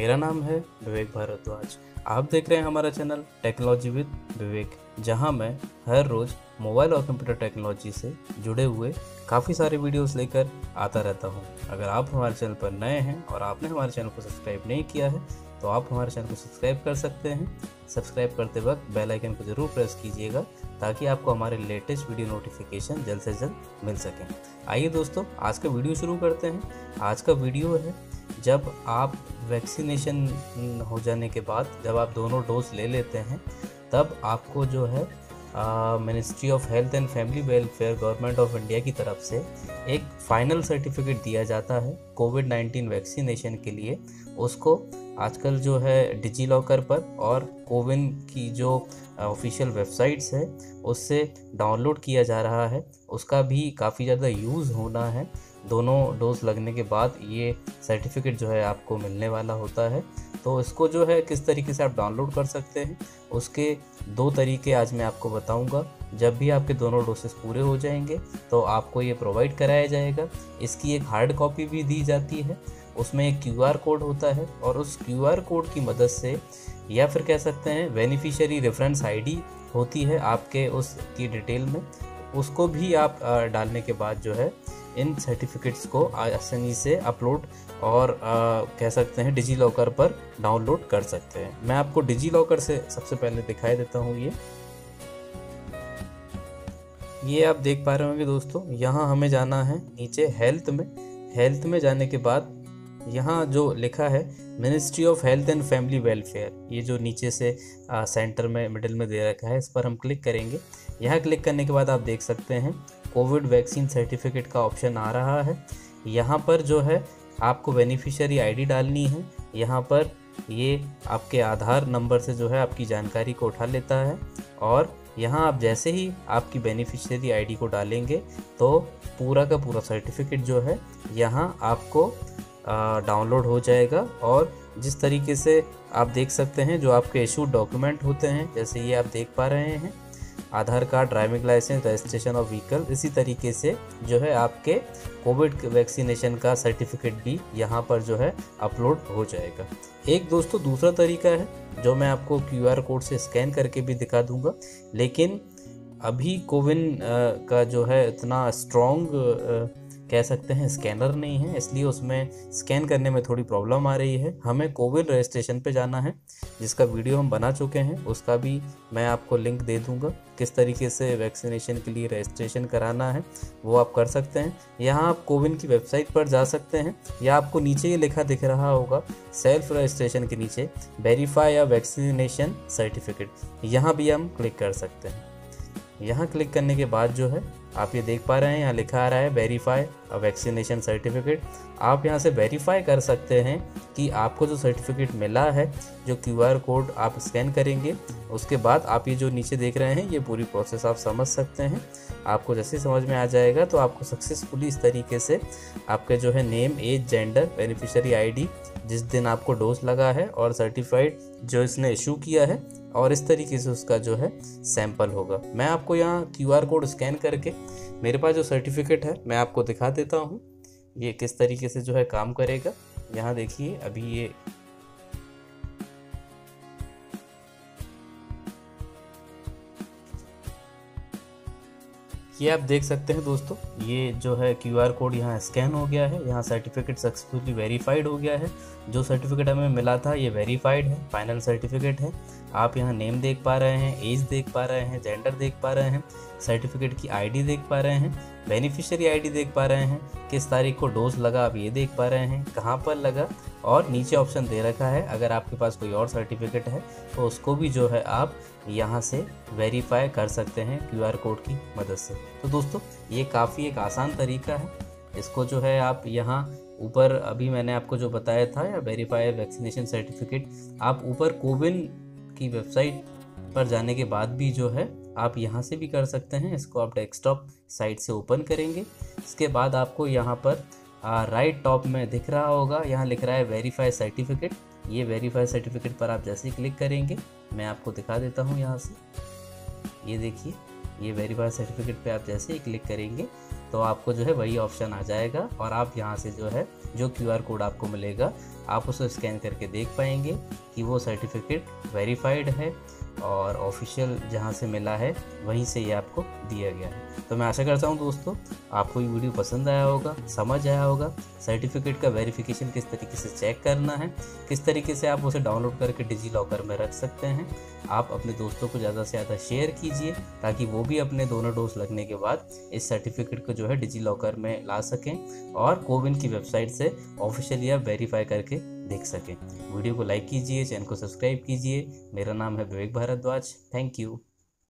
मेरा नाम है विवेक भारद्वाज। आप देख रहे हैं हमारा चैनल टेक्नोलॉजी विद विवेक, जहां मैं हर रोज़ मोबाइल और कंप्यूटर टेक्नोलॉजी से जुड़े हुए काफ़ी सारे वीडियोस लेकर आता रहता हूं। अगर आप हमारे चैनल पर नए हैं और आपने हमारे चैनल को सब्सक्राइब नहीं किया है तो आप हमारे चैनल को सब्सक्राइब कर सकते हैं। सब्सक्राइब करते वक्त बेल आइकन को ज़रूर प्रेस कीजिएगा ताकि आपको हमारे लेटेस्ट वीडियो नोटिफिकेशन जल्द से जल्द मिल सकें। आइए दोस्तों, आज का वीडियो शुरू करते हैं। आज का वीडियो है जब आप वैक्सीनेशन हो जाने के बाद जब आप दोनों डोज ले लेते हैं तब आपको जो है ministry of health and family welfare government of India की तरफ से एक फाइनल सर्टिफिकेट दिया जाता है कोविड-19 वैक्सीनेशन के लिए। उसको आजकल जो है डिजी लॉकर पर और कोविन की जो ऑफिशियल वेबसाइट्स है उससे डाउनलोड किया जा रहा है। उसका भी काफ़ी ज़्यादा यूज़ होना है। दोनों डोज लगने के बाद ये सर्टिफिकेट जो है आपको मिलने वाला होता है। तो इसको जो है किस तरीके से आप डाउनलोड कर सकते हैं उसके दो तरीके आज मैं आपको बताऊंगा। जब भी आपके दोनों डोसेस पूरे हो जाएंगे तो आपको ये प्रोवाइड कराया जाएगा। इसकी एक हार्ड कॉपी भी दी जाती है, उसमें एक QR कोड होता है और उस QR कोड की मदद से या फिर कह सकते हैं बेनिफिशियरी रेफरेंस ID होती है आपके उसकी डिटेल में, उसको भी आप डालने के बाद जो है इन सर्टिफिकेट्स को आसानी से अपलोड और कह सकते हैं डिजी लॉकर पर डाउनलोड कर सकते हैं। मैं आपको डिजी लॉकर से सबसे पहले दिखाई देता हूँ। ये आप देख पा रहे होंगे दोस्तों, यहाँ हमें जाना है नीचे हेल्थ में जाने के बाद यहाँ जो लिखा है ministry of health and family welfare, ये जो नीचे से सेंटर में मिडिल में दे रखा है, इस पर हम क्लिक करेंगे। यहाँ क्लिक करने के बाद आप देख सकते हैं कोविड वैक्सीन सर्टिफिकेट का ऑप्शन आ रहा है। यहाँ पर जो है आपको बेनिफिशियरी ID डालनी है। यहाँ पर ये आपके आधार नंबर से जो है आपकी जानकारी को उठा लेता है और यहाँ आप जैसे ही आपकी बेनिफिशियरी ID को डालेंगे तो पूरा का पूरा सर्टिफिकेट जो है यहाँ आपको डाउनलोड हो जाएगा। और जिस तरीके से आप देख सकते हैं जो आपके इशूड डॉक्यूमेंट होते हैं, जैसे ये आप देख पा रहे हैं Aadhaar card, driving licence, registration of vehicle, इसी तरीके से जो है आपके कोविड वैक्सीनेशन का सर्टिफिकेट भी यहाँ पर जो है अपलोड हो जाएगा। एक दोस्तों दूसरा तरीका है जो मैं आपको QR कोड से स्कैन करके भी दिखा दूंगा, लेकिन अभी कोविन का जो है इतना स्ट्रॉन्ग कह सकते हैं स्कैनर नहीं है, इसलिए उसमें स्कैन करने में थोड़ी प्रॉब्लम आ रही है। हमें कोविन रजिस्ट्रेशन पे जाना है, जिसका वीडियो हम बना चुके हैं, उसका भी मैं आपको लिंक दे दूंगा। किस तरीके से वैक्सीनेशन के लिए रजिस्ट्रेशन कराना है वो आप कर सकते हैं। यहाँ आप कोविन की वेबसाइट पर जा सकते हैं या आपको नीचे ये लिखा दिख रहा होगा सेल्फ रजिस्ट्रेशन के नीचे वेरीफाई या वैक्सीनेशन सर्टिफिकेट, यहाँ भी हम क्लिक कर सकते हैं। यहाँ क्लिक करने के बाद जो है आप ये देख पा रहे हैं यहाँ लिखा आ रहा है वेरीफाई अ वैक्सीनेशन सर्टिफिकेट। आप यहाँ से वेरीफाई कर सकते हैं कि आपको जो सर्टिफिकेट मिला है, जो QR कोड आप स्कैन करेंगे उसके बाद आप ये जो नीचे देख रहे हैं ये पूरी प्रोसेस आप समझ सकते हैं। आपको जैसे समझ में आ जाएगा तो आपको सक्सेसफुली इस तरीके से आपके जो है name, age, gender, beneficiary ID, जिस दिन आपको डोज लगा है और सर्टिफाइड जो इसने इशू किया है, और इस तरीके से उसका जो है सैंपल होगा। मैं आपको यहाँ QR कोड स्कैन करके मेरे पास जो सर्टिफिकेट है मैं आपको दिखा देता हूँ ये किस तरीके से जो है काम करेगा। यहाँ देखिए अभी ये आप देख सकते हैं दोस्तों, ये जो है QR कोड यहाँ स्कैन हो गया है। यहाँ सर्टिफिकेट सक्सेसफुली वेरीफाइड हो गया है। जो सर्टिफिकेट हमें मिला था ये वेरीफाइड है, फाइनल सर्टिफिकेट है। आप यहाँ नेम देख पा रहे हैं, एज देख पा रहे हैं, जेंडर देख पा रहे हैं, सर्टिफिकेट की ID देख पा रहे हैं, बेनिफिशियरी ID देख पा रहे हैं, किस तारीख को डोज लगा आप ये देख पा रहे हैं, कहाँ पर लगा, और नीचे ऑप्शन दे रखा है अगर आपके पास कोई और सर्टिफिकेट है तो उसको भी जो है आप यहाँ से वेरीफाई कर सकते हैं QR कोड की मदद से। तो दोस्तों ये काफ़ी एक आसान तरीका है। इसको जो है आप यहाँ ऊपर अभी मैंने आपको जो बताया था या वेरीफाई वैक्सीनेशन सर्टिफिकेट, आप ऊपर कोविन की वेबसाइट पर जाने के बाद भी जो है आप यहाँ से भी कर सकते हैं। इसको आप डेस्कटॉप साइट से ओपन करेंगे। इसके बाद आपको यहाँ पर राइट टॉप में दिख रहा होगा, यहाँ लिख रहा है वेरीफाई सर्टिफिकेट। ये वेरीफाई सर्टिफिकेट पर आप जैसे ही क्लिक करेंगे, मैं आपको दिखा देता हूँ यहाँ से, ये देखिए ये वेरीफाई सर्टिफिकेट पे आप जैसे ही क्लिक करेंगे तो आपको जो है वही ऑप्शन आ जाएगा और आप यहाँ से जो है जो QR कोड आपको मिलेगा आप उसे स्कैन करके देख पाएंगे कि वो सर्टिफिकेट वेरीफाइड है और ऑफिशियल जहाँ से मिला है वहीं से ये आपको दिया गया है। तो मैं आशा करता हूँ दोस्तों आपको ये वीडियो पसंद आया होगा, समझ आया होगा सर्टिफिकेट का वेरिफिकेशन किस तरीके से चेक करना है, किस तरीके से आप उसे डाउनलोड करके डिजी लॉकर में रख सकते हैं। आप अपने दोस्तों को ज़्यादा से ज़्यादा शेयर कीजिए ताकि वो भी अपने दोनों डोज लगने के बाद इस सर्टिफिकेट को जो है डिजी लॉकर में ला सकें और कोविन की वेबसाइट से ऑफिशियली आप वेरीफाई करके देख सकें। वीडियो को लाइक कीजिए, चैनल को सब्सक्राइब कीजिए। मेरा नाम है विवेक भारद्वाज। Thank you.